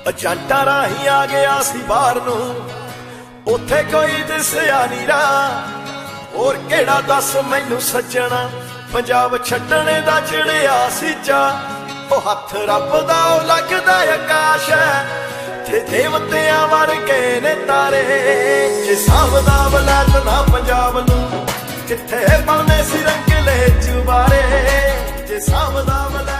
ਏਜੰਟਾਂ ਰਾਹੀਂ ਆ ਗਿਆ ਸੀ ਬਾਹਰ ਨੂੰ, ਉੱਥੇ ਕੋਈ ਦਿਸਿਆ ਨੀ ਰਾਹ। ਹੋਰ ਕਿਹੜਾ ਦੱਸ ਮੈਨੂੰ ਸੱਜਣਾ, ਪੰਜਾਬ ਛੱਡਣੇ ਦਾ ਚੜਿਆ ਸੀ ਚਾਅ। ਉਹ ਹੱਥ ਰੱਬ ਦਾ ਉਹ ਲੱਗਦਾ ਆਕਾਸ਼ ਹੈ, ਤੇ ਦੇਵਤਿਆਂ ਵਰਗੇ ਨੇ ਤਾਰੇ। ਜੇ ਸਾਂਭਦਾ ਵਲਾਦ ਨਾ ਪੰਜਾਬ ਨੂੰ, ਕਿੱਥੇ ਬਣਨੇ ਸੀ ਰੰਗਲੇ ਚੁਬਾਰੇ। ਜੇ ਸਾਂਭਦਾ